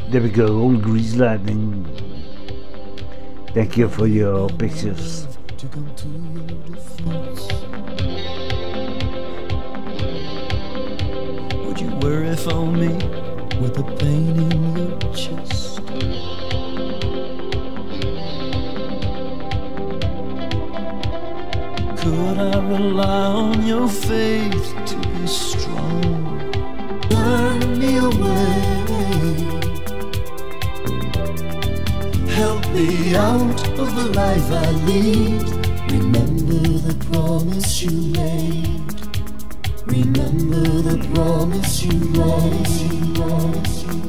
There we go, old Grease Lightning. Thank you for your pictures. To come to your defense. Would you worry for me with the pain in your chest? Could I rely on your faith to be strong? Turn me away. Help me out of the life I lead. Remember the promise you made. Remember the promise you made.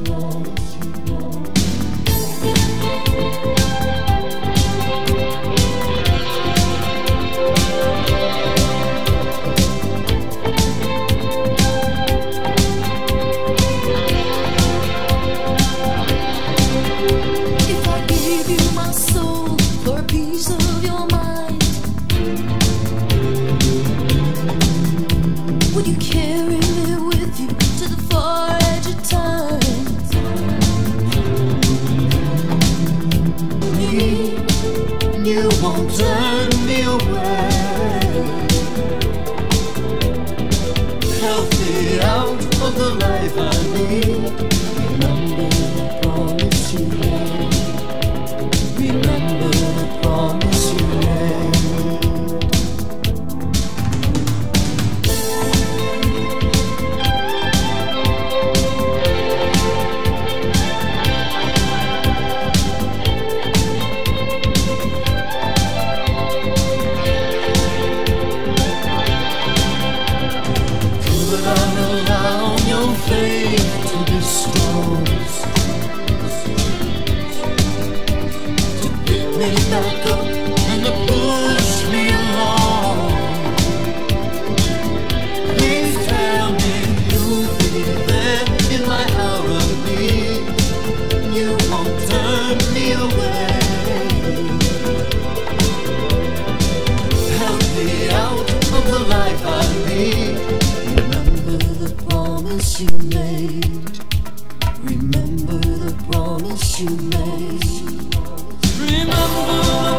You won't turn me away. Help me out of the life I need. Remember the promise you made. Remember the promise you made. Back up and to push me along. Please tell me you'll be there in my hour of need. You won't turn me away. Help me out of the life I lead. Remember the promise you made. Remember the promise you made. Remember